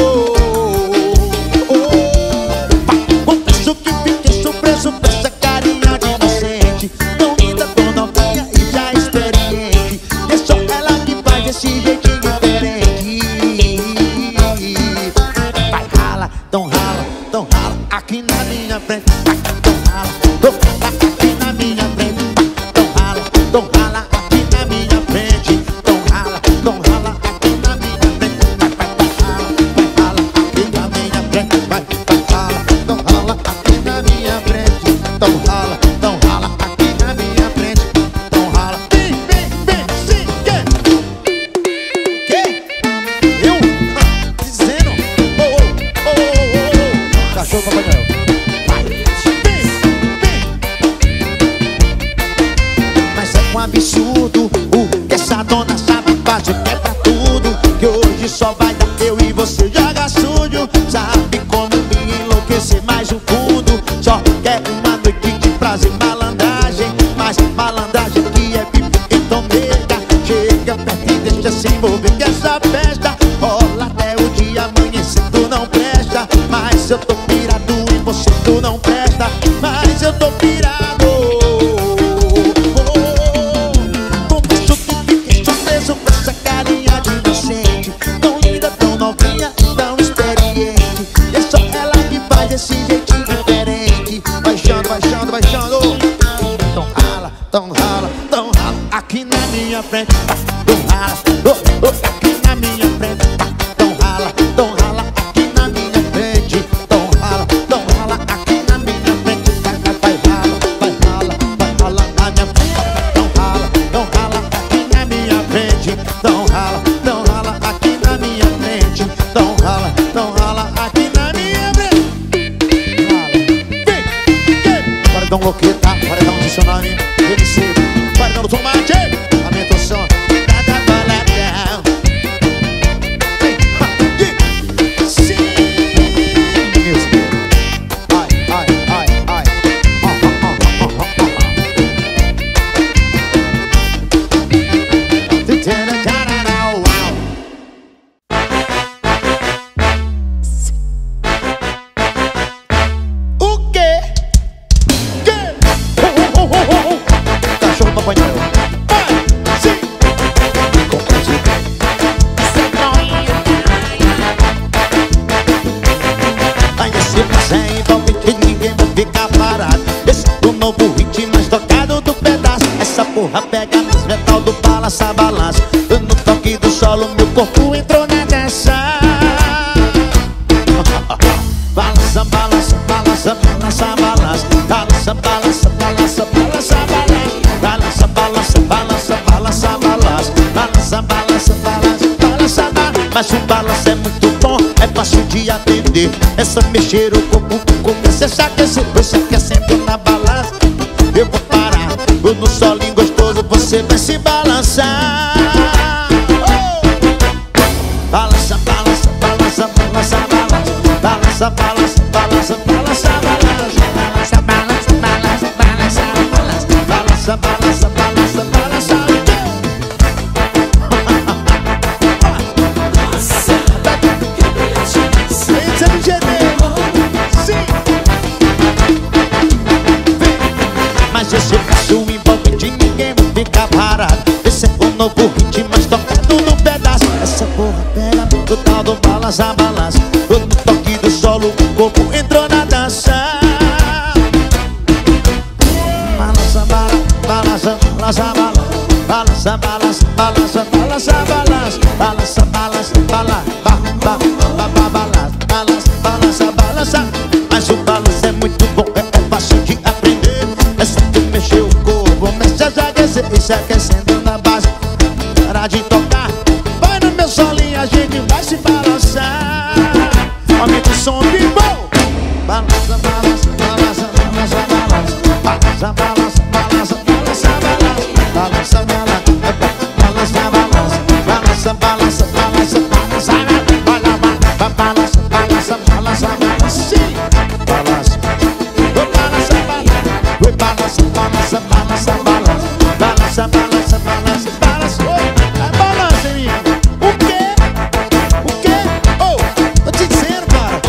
Só vai dar eu e você joga sujo. Sabe como me enlouquecer mais o fundo, só quer uma noite de prazer, malandragem. Mas malandragem que é viver, então nega, chega perto e deixa se envolver. Que essa festa rola até o dia amanhecer, tu não presta. Mas eu tô pirado em você, tu não presta. Mas eu tô pirado. Desse jeitinho diferente, baixando, baixando, baixando. Então rala, então rala, então rala aqui na minha frente. Então rala, oh, oh, aqui na minha frente. Então rala, então rala aqui na minha frente. Então rala, então rala aqui na minha frente. Vai, vai, vai, rala, vai, rala, vai, rala na minha frente. Então rala, então rala aqui na minha frente. Então rala, então rala aqui na minha frente. Então rala, então rala aqui na minha frente. Paredão Loqueta, paredão Dicionário, D C, paredão do Tomate, aumenta o som, cada baladão. Sim, music. Ai, ai, ai, ai. Oh, oh, oh, oh, oh, oh. O quê? Cachorro papanhão. Vai, sim. Aí esse passeio envolve que ninguém vai ficar parado. Esse é o novo ritmo mais tocado do pedaço. Essa porra pega nos metal do balança, balança. No toque do solo meu corpo entrou na dança. Balança, balança, balança, balança, balança, balança. mas o balanço é muito bom, é fácil de atender. É só mexer o corpo, começa a se aquecer. Você aquecendo na balança, eu vou parar. Eu no solinho gostoso, você vai se balançar. Oh! Balança, balança, balança, balança, balança. Balança, balança, balança, balança, balança. Balança, balança, balança, balança, balança. Balança, balança, balança, balança. Esse é do G D. Sim. Mas esse passo envolve de ninguém vai ficar parado. Esse é o novo ritmo, mas tocado no pedaço. Essa porra pega no tal do balança, balança. No toque do solo, o corpo entrou na dança. Balança, balança, balança, balança, balança, balança, balança, balança, balança, balança, balança, balança, balança, balança. Mas o balanço é muito bom, é, é fácil de aprender. É só tu mexer o corpo, começa a se aquecer. E se aquecendo na base, para de tocar. Vai no meu solinho, a gente vai se balançar. Aumenta o som, bimbo. Balança, balança, balança, balança, balança. Balança, balança, balança, balança, balança. Balança, balança, balança, balança. Balança, balança, balança, balança. Balança, balança, balança, balança. Sim. Balança. Oi, balança, balança. Oi, balança, balança, balança, balança. Balança, balança, balança, balança. Oi, é balança, minha. O quê? O quê? Oh, tô te dizendo, cara.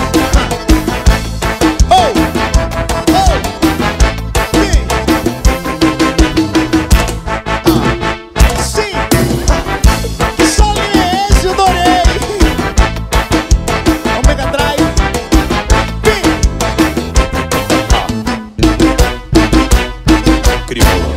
Oh, oh. Sim. Ah. Sim. Que solinho é esse? Eu adorei. Omega Drive. Sim. Criou.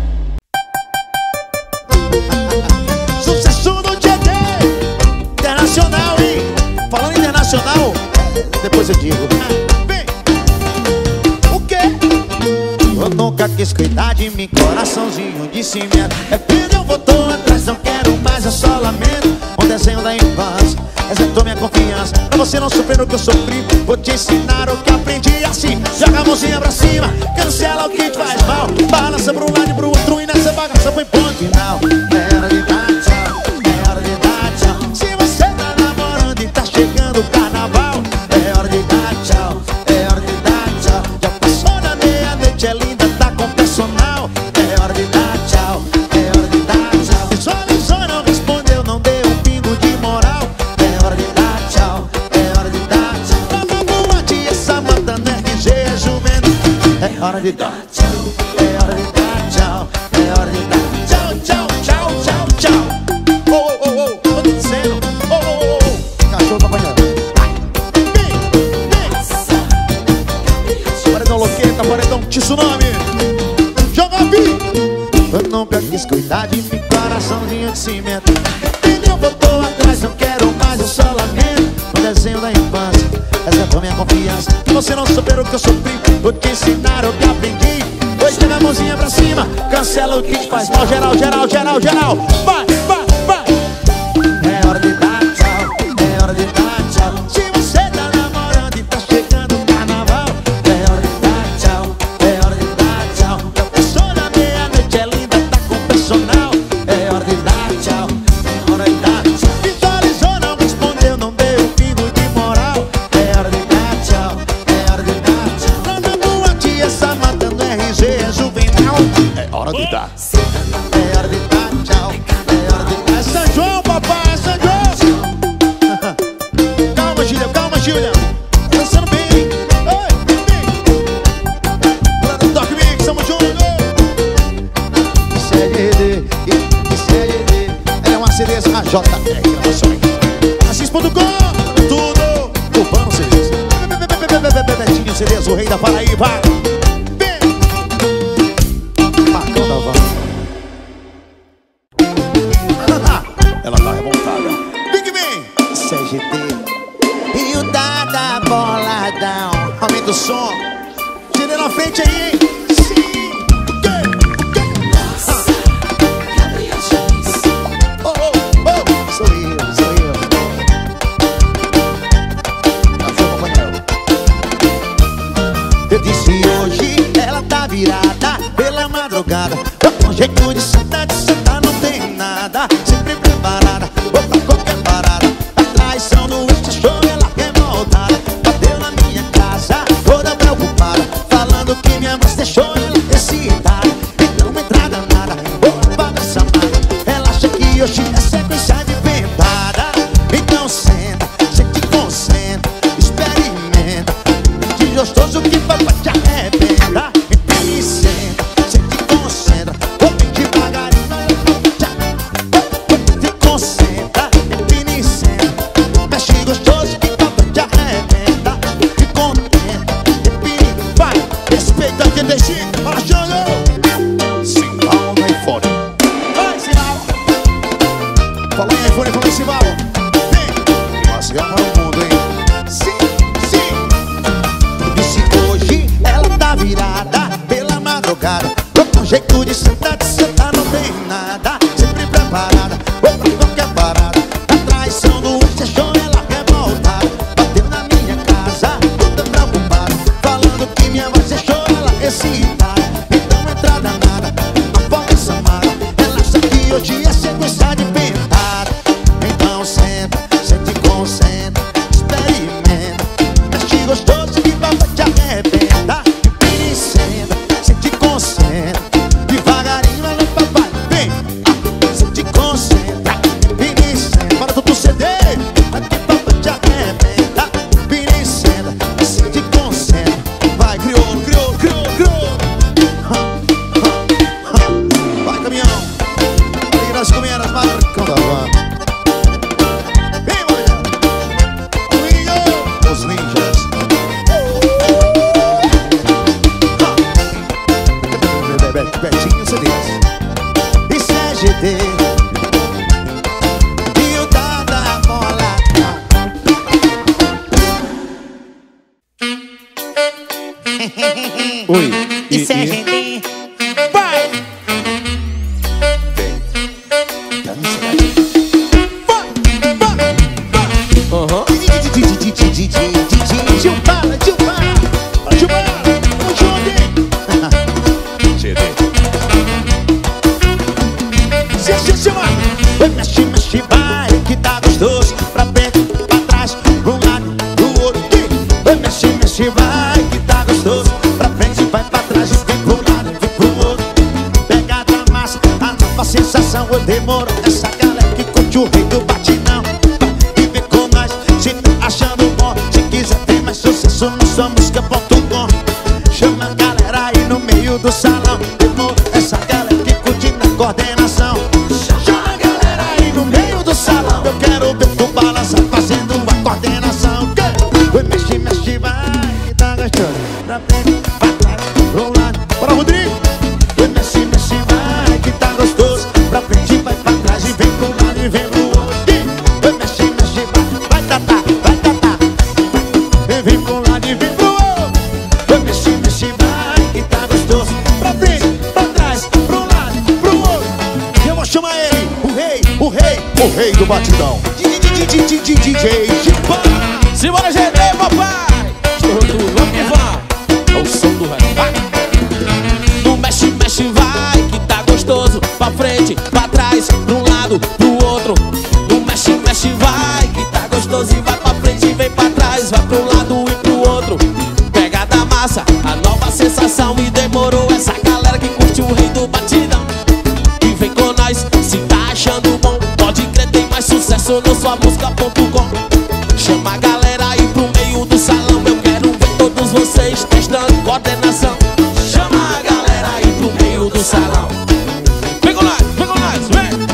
Sucesso do G D internacional, hein? Falando internacional, depois eu digo. Vem. O quê? Eu nunca quis cuidar de mim, coraçãozinho de cimento. É pena, eu voltou atrás, não quero mais, é só lamento. Um desenho da infância, exercitou minha confiança. Pra você não sofrer o que eu sofri, vou te ensinar o que aprendi assim. Joga a mãozinha pra cima, cancela o que te faz mal. Balança pro lado e pro outro e nessa bagaça põe ponto final. É hora de dar tchau, é hora de dar tchau. Se você tá namorando e tá chegando o carnaval, é hora de dar tchau, é hora de dar tchau. Já passou da meia-noite, é linda, tá com personal. É hora de dar tchau, é hora de dar tchau. Visualizou, não respondeu, não deu um pingo de moral. É hora de dar tchau, é hora de dar tchau. Na boate, essa mata no R G é jumento. É hora de dar tchau, é hora de dar tchau, é hora de dar tchau, tchau, tchau, tchau, tchau. Oh, oh, oh, oh, tô te dizendo. Oh, oh, oh, oh. Cachorro tá apanhando. Vem, vem. Paredão loqueta, paredão tsunami. Joga a vida. Eu nunca quis cuidar de mim, coraçãozinho de cimento. Entendeu? Botou atrás, não quero mais, eu só lamento. Um desenho da infância, exercitou minha confiança. Se você não souber o que eu sofri, vou te ensinar o que aprendi. Hoje pega a mãozinha pra cima, cancela o que te faz mal. Geral, geral, geral, geral. Vai, vai, vai. É hora de dar tchau, é hora de dar tchau. Se você tá namorando e tá chegando o carnaval, é hora de dar tchau, é hora de dar tchau. Já passou da meia-noite, é linda, tá com personal. É hora de dar tchau, é hora de dar tchau. Visualizou, não respondeu, não deu um pingo de moral. É hora de dar tchau, é hora de dar tchau. Lá na boate, essa mata no R G é juvenal. É hora de dar, é hora de dar tchau, é hora de dar. É São João, papai, é São João. Calma, Gília, calma, Gília. Dançando bem, hein? Oi, vem. Lá no Toque Mix, tamo junto. Isso é G D, isso é G D. Ela é uma C Ds, a J R Gravações. Assis ponto com, tudo Urbano C Ds. Betinho C Ds, o rei da Paraíba. Vem. Marcão da Van. Ela tá revoltada. Big Man, C G D. E o Dada boladão. Aumenta o som. Tira na frente aí, hein? Sim. Oh, oh, oh. Sou eu, sou eu. que hoje é sequência de pentada. Então senta, cê te concentra, experimenta. Que gostoso que papai te arrebenta. Então me senta, cê te concentra. Vou bem devagarinho, te concentra. E me senta, mexe gostoso que papai te arrebenta. Te contenta, e vai, respeita oitenta e cinco, fala jogo. Simbal no iPhone. Vai, Simbal. Fala aí, iPhone, fala aí, Simbal. Vem, mas para o mundo, hein? Sim, sim. E se hoje ela tá virada pela madrugada, tô com jeito de sentar, de sentar não tem nada. Sempre preparada, ou pra qualquer parada. A traição do ex deixou ela revoltada. Bateu na minha casa, toda preocupada, falando que minha voz deixou ela excitada. Então entra danada, a forma samada. Ela sabe que hoje é sequência de pentada. Então senta, cê te concentra, experimenta. Mexe gostoso que papai te arrebenta. E senta, cê te concentra, devagarinho ela papai vem. Ah, cê te concentra, e senta. Para tu C D, aqui papai te arrebenta. E senta, cê te concentra. Vai, crioulo, crioulo, crioulo, crioulo. Vai, caminhão. Aí nós comemos as marcas da van. Vem, mulher. Os ninjas. Betinho C Ds. Isso é G D. E o Dada Mola. Oi. Isso é G D. Vai! Aham. Tio para, tio para, tio para, o jogo. G D. Se, se, se, vai. Oi, mexe, mexe, vai, que tá gostoso. Pra frente, pra trás, pro lado, pro outro. Oi, mexe, mexe, vai, que tá gostoso. Pra frente, vai pra trás, vem pro lado, vem pro outro. Pegada massa, a nova sensação, eu demoro. Essa galera que curte o rei do batidão. E vem com nós, se tá achando bom. Se quiser ter mais sucesso no sua música ponto com. Chama a galera aí no meio do salão. Demorou, essa galera que curte na coordenação. Chama a galera aí no meio do salão. Eu quero ver tu balançar fazendo a coordenação. Oi, mexe, mexe, vai, que tá gostando. Pra frente, pra trás, pro lado. Bora, Rodrigo! Oi, mexe, mexe, vai, que tá gostoso. Pra frente, vai pra trás e vem pro lado e vem pro outro. Oi, mexe, mexe, vai, vai tatar, vai tatar. Vem, vem pro lado e vem pro outro. Oi, mexe, mexe, vai, que tá gostoso. Pra frente, pra trás, pro lado, pro outro. E eu vou chamar ele, o rei, o rei, o rei do batidão. D J Chipá. Simbora, G D, papai! Estourou tudo, vamos que vamos! É o som do rap, vai! No mexe, mexe, vai, que tá gostoso. Pra frente, pra trás, pra um lado, pro outro. No mexe, mexe, vai, que tá gostoso. E vai pra frente, vem pra trás, vai pro lado e pro outro. Pegada massa, a nova sensação. E demorou essa galera que curte o rei do batidão. E vem com nós, se tá achando bom. Pode crer, tem mais sucesso no sua música ponto com. Chama a galera aí pro meio do salão. Eu quero ver todos vocês testando coordenação. Chama a galera aí pro meio do salão. Vem com nós, vem com nós,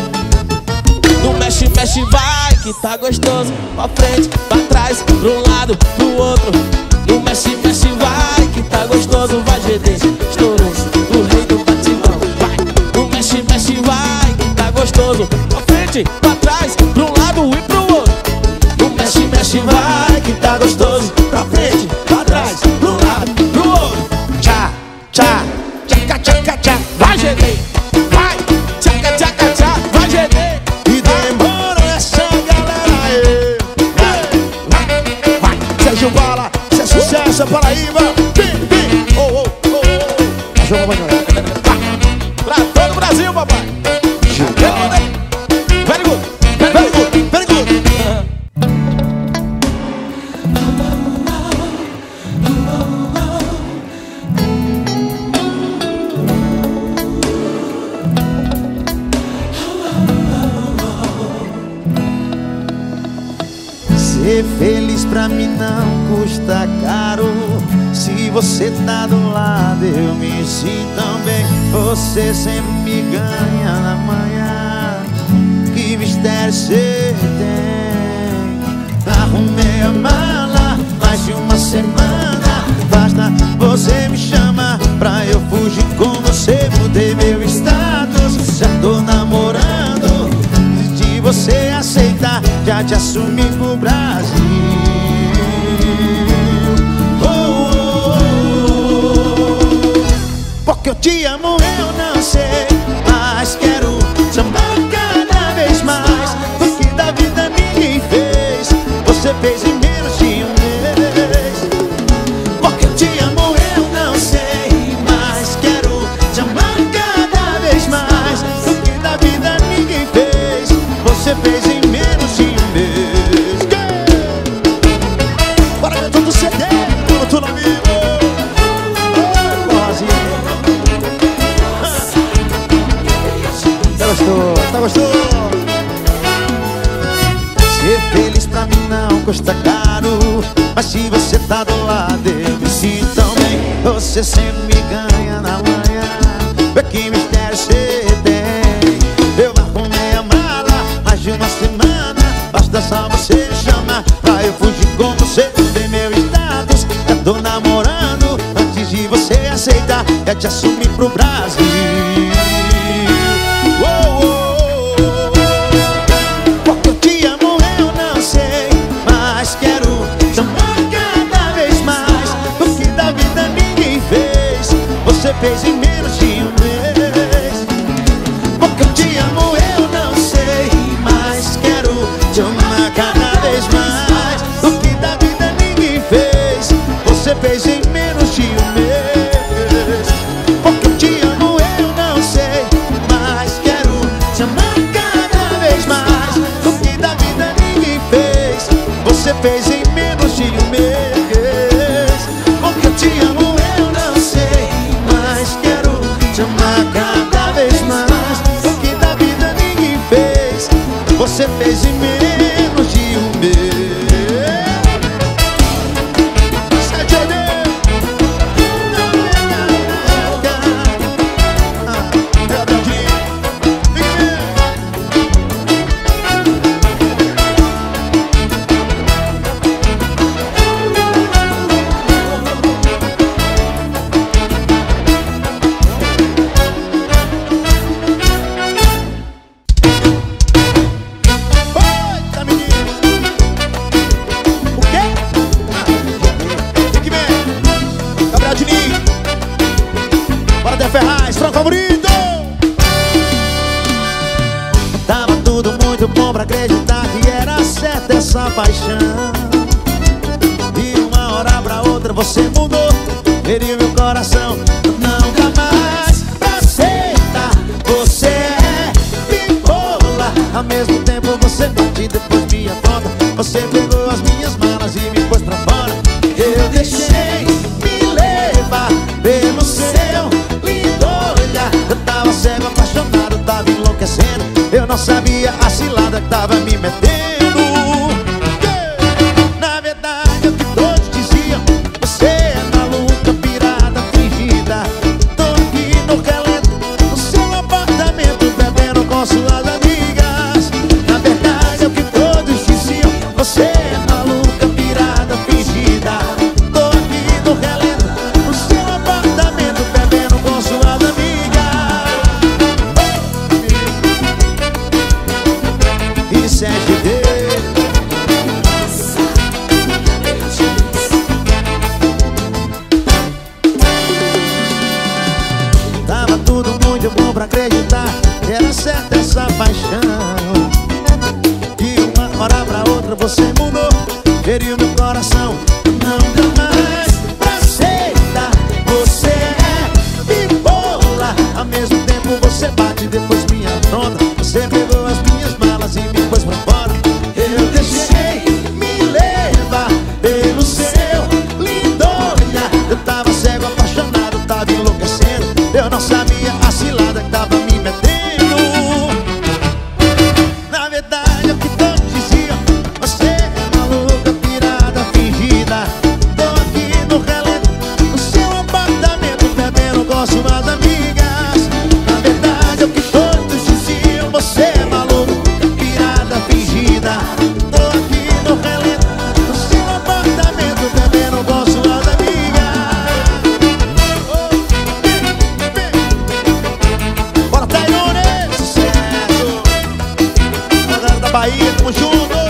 vem! No mexe, mexe, vai, que tá gostoso. Pra frente, pra trás, pro lado, pro outro. No mexe, mexe, vai, que tá gostoso. Vai, G D, estourou, o rei do batidão. Vai! No mexe, mexe, vai, que tá gostoso. Pra frente, pra trás, pro lado e pro outro. No mexe, mexe, vai, que tá gostoso. Pra frente, pra trás, pro lado, pro outro. Tchá, tchá, tchaca, tchaca, tchá. Vai, G D, vai, tchaca, tchaca, tchá. Vai, G D. E demorou essa galera aí. Vai, vai, Sérgio Bala, isso é sucesso, é Paraíba. Vem, vem, oh, oh, oh, oh. Joga, vai, vai. Pra todo o Brasil, papai. Very good, very good, very good. Ser feliz pra mim não custa caro. Se você tá do lado eu me sinto tão bem. Você sempre me ganha na manhã. Que mistério cê tem? Arrumei a mala mais de uma semana. Basta você me chamar pra eu fugir com você. Mudei meu status, já tô namorando. Se você aceitar, já te assumi pro Brasil. Oh, oh, oh. Porque eu te amo, eu não sei, mas quero te amar cada vez mais. Porque da vida ninguém fez, você fez em menos de um mês. Porque eu te amo, eu não sei, mas quero te amar cada vez mais. Porque da vida ninguém fez, você fez em menos de um mês. Bora ver todo o C D, tudo no vivo. Tá gostou? Tá gostou? Ser feliz pra mim não custa caro. Mas se você tá do lado eu me sinto tão bem. Você sempre me ganha na manhã. Vê que mistério cê tem. Eu arrumei a mala mais de uma semana. Basta só você chamar pra eu fugir com você. Mudei meu status, já tô namorando. Antes de você aceitar, já te assumi pro Brasil. Oh, oh, oh. Porque eu te amo, eu não sei, mas quero te amar cada vez mais. Porque da vida ninguém fez, você fez em menos de um mês. Porque eu te amo, eu não sei, mas quero te amar cada vez mais. Porque da vida ninguém fez, você fez em menos de um mês. Porque eu te amo, eu não sei, mas quero te amar cada vez mais. Porque da vida ninguém fez, você fez em menos de um mês. Porque eu te amo, eu não sei, mas quero te amar cada vez mais. Porque da vida ninguém fez, você fez em menos de um mês. Sete a dez. Eita, menino. O quê? Tem que ver. Gabriel Diniz. Bora de Ferraz, Franco Favorito. Tava tudo muito bom pra acreditar que era certa essa paixão. E uma hora pra outra você mudou, feriu meu coração. Nunca mais aceita, você é bipolar. Ao mesmo tempo você bate e depois me afronta. Você pegou as minhas malas e me pôs pra fora. Eu deixei me levar pelo seu lindo olhar. Eu tava cego, apaixonado, tava enlouquecendo. Eu não sabia a cilada que tava me metendo. Na verdade é o que todos diziam, você é maluca, pirada, fingida. Tô aqui no relento, no seu apartamento, bebendo com suas amigas. Na verdade é o que todos diziam, você é maluca, pirada, fingida. Tô aqui no relento, no seu apartamento, bebendo com suas amigas. Isso é G D. Tava tudo muito bom pra acreditar que era certa essa paixão. De uma hora pra outra você mudou, feriu meu coração. Nunca mais aceita, você é bipolar. Ao mesmo tempo você bate e depois me afronta. Você pegou as minhas malas e me pôs pra fora. Eu deixei me levar pelo seu lindo olhar. Eu tava cego, apaixonado, tava enlouquecendo. Eu não sabia a cilada que tava me metendo. Na verdade é o que todos diziam, você é maluca, Bahia, tamo junto.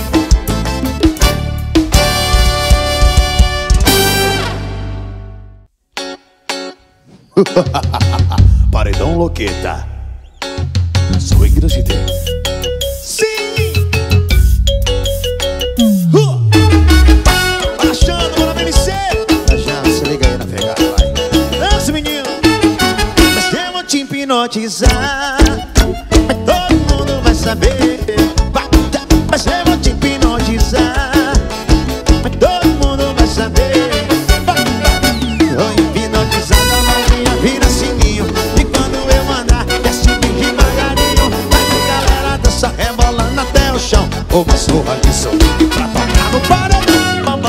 Paredão Loqueta. Swing do G T. Sim! Uh! Baixando, bora B M C. Já, se liga aí na pegada, vai. Dança, menino. Mas eu vou te hipnotizar. Mas todo mundo vai saber. Mas eu vou te hipnotizar. Mas todo mundo vai saber. Vou hipnotizar a mãozinha, vira sininho. E quando eu mandar, desce bem devagarinho. Vai que a galera dança rebolando até o chão. Uma surra de sorriso pra tocar no paredão.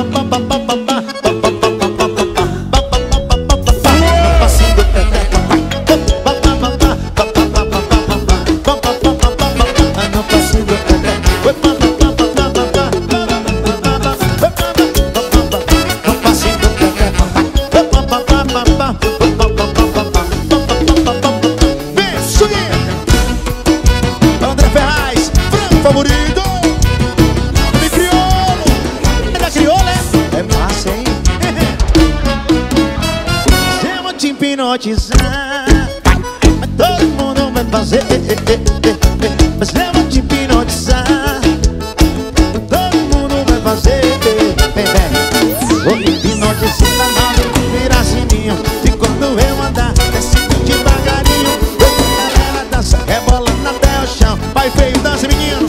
Hipnotizar, mas todo mundo vai fazer. Mas eu vou te hipnotizar, todo mundo vai fazer. Vou hipnotizar a nave, virar sininho. E quando eu andar, desce devagarinho. A galera dança, rebolando até o chão. Vai feio, dança, menino.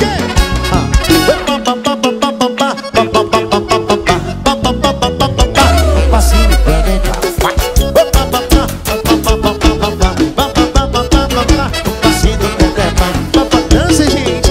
Passinho pra dentro. Dança, gente.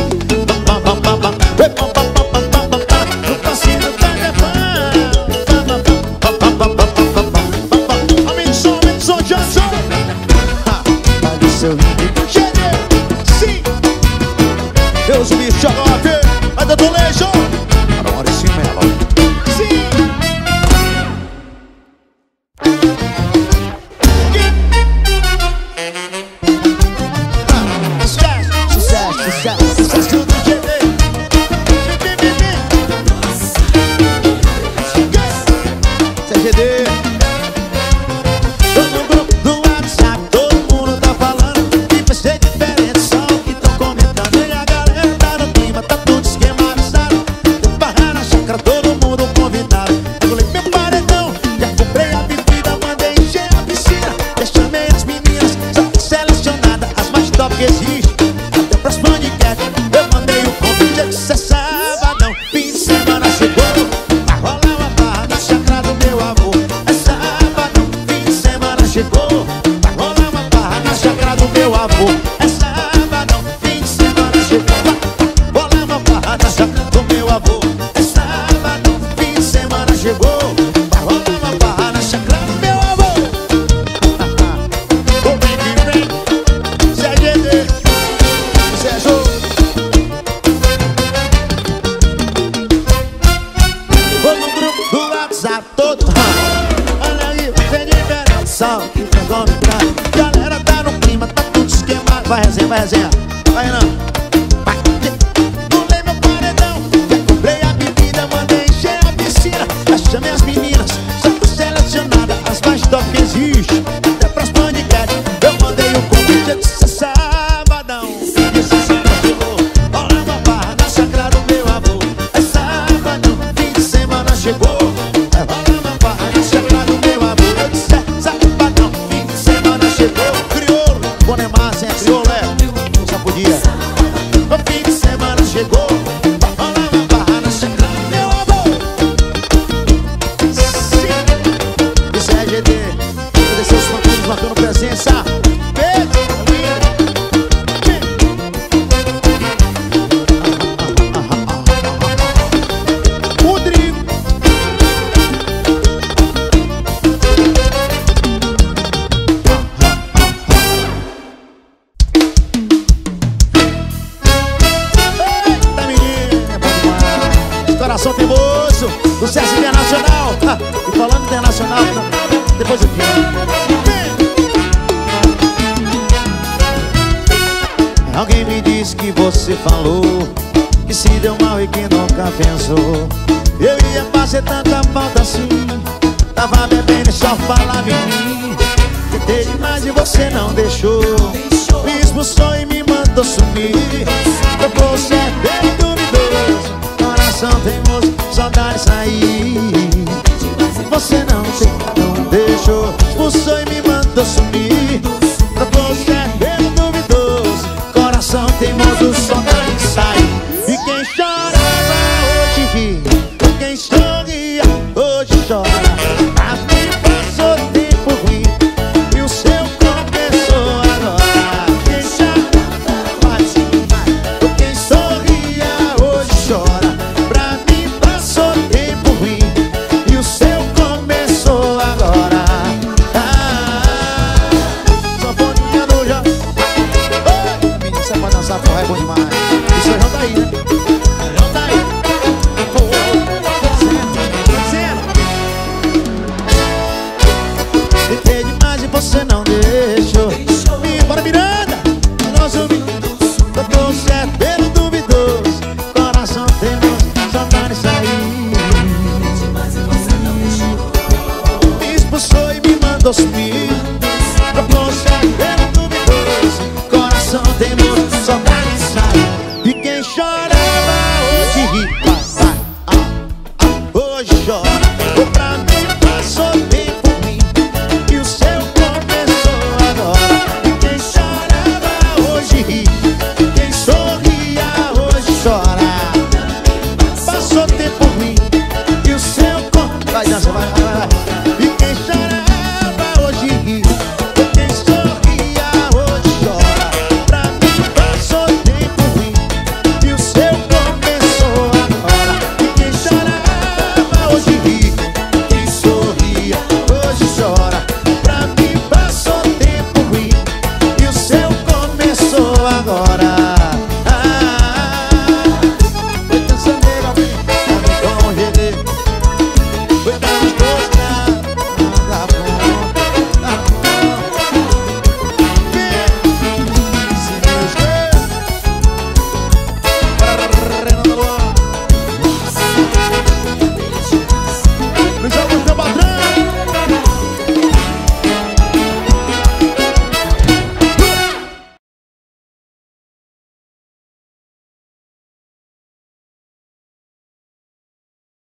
Aumenta o som, aumenta o som, Johnson. Olha o seu ritmo. Sim. Eu subi o xarope. Vai dar tolejo. Maurício Melo. Sim. Sucesso do G D. C G D. Tô no grupo do WhatsApp, todo mundo tá falando que vai ser diferente, só o que tão comentando. E a galera tá no clima, tá tudo esquematizado. Tem barra na chácara, todo mundo convidado. Eu falei meu paredão, já comprei a bebida, mandei encher a piscina. Já chamei as meninas, só selecionadas, as mais top que existe. Até pras paniquetes, eu mandei o convite, eu disse é sabadão, fim de semana chegou. Vai rolar uma barra na chácara do meu avô. É sabadão, fim de semana chegou. Vai rolar uma barra na chácara do meu avô. É sabadão, fim de semana chegou. Vai rolar uma barra na chácara do meu avô. É sabadão, fim de semana chegou. Vai rolar uma barra na chácara do meu avô. O vem que vem, C G D. Sérgio. Vou no grupo do WhatsApp todo. Olha aí, tem diferente, só que pegou no prato. Galera tá no clima, tá tudo esquemado. Vai resenha, vai resenha. Vai não. Vai. Pulei meu paredão, já comprei a bebida, mandei encher a piscina. Já chamei as meninas, só fui selecionada, as mais top que existe. Até pras paniquetes, eu mandei o convite, eu disse é sabadão. E esse sábado chegou, rola uma barra na chácara do meu avô. É sabadão, fim de semana chegou. É rola uma barra na chácara do meu avô. Eu disse é sabadão, fim de semana chegou. Crioulo, Boné Massa, é crioulo, é. Só podia. O fim de semana chegou. Rola uma barra na chácara do meu avô. Sim. Isso é G D. Agradecer os fãs marcando presença. Beijo, Rodrigo. Eita, menina, bom demais. Coração teimoso, sucesso internacional. E falando internacional, depois eu quero. Alguém me disse que você falou que se deu mal e que nunca pensou. Eu ia fazer tanta falta assim. Tava bebendo e só falava em mim. Tentei demais e você não deixou. Me expulsou e me mandou sumir. Trocou certo duvidoso, coração teimoso, saudade sair. Você não, não deixou. Expulsou e me mandou sumir. Trocou certo duvidoso, coração teimoso, saudade sair. E quem chorava hoje ri, quem sorria hoje chora. A mim passou tempo ruim e o seu começou agora. Quem chorava hoje, quem sorria hoje chora. Pra mim passou tempo ruim e o seu começou agora. Ah, sanfoninha do já. Oi, menino, você pode dançar forró, é bom demais. Isso é Jandaí, né? Jandaí. Tentei demais e você não deixou. E bora Miranda, nosso eu tô certo pelo duvidoso, coração teimoso, saudade sair. Me expulsou e me mandou sumir. Eu tô certo pelo duvidoso, coração teimoso, saudade sair. E quem chora